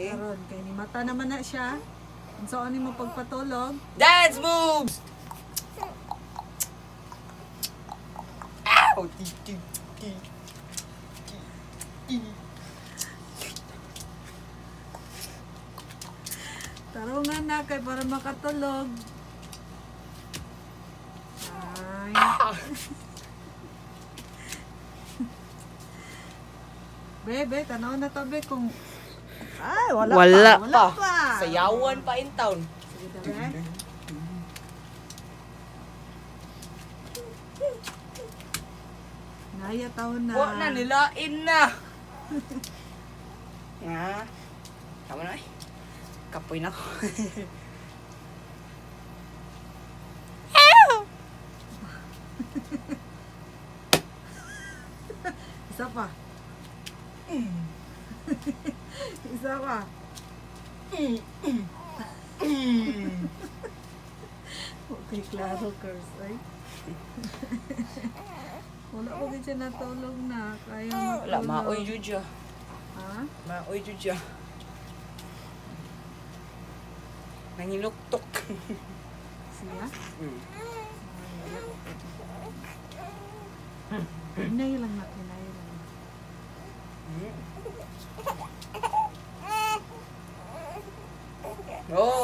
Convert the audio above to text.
Karon kay ni mata naman na siya. Unsa ani mo pagpatulog? Dance moves. Ow! Tarungan na kay para makatulog. Ay. Bebe, tanaw na tabi kung... Ay, wala pa. Sayawan pa in town. Sige, tabi. Naya taon na. Wa na, nilain na. Nga. Tama na eh. Kapoy na ko. Isa pa. Isa pa. Okay, klaro, curse, ay. Wala ko din siya natulog na. Kaya matulog. Wala, maoy judya. Ha? Maoy judya. Nanginuktok. Siya? Hinay lang na, hinay lang. Oh,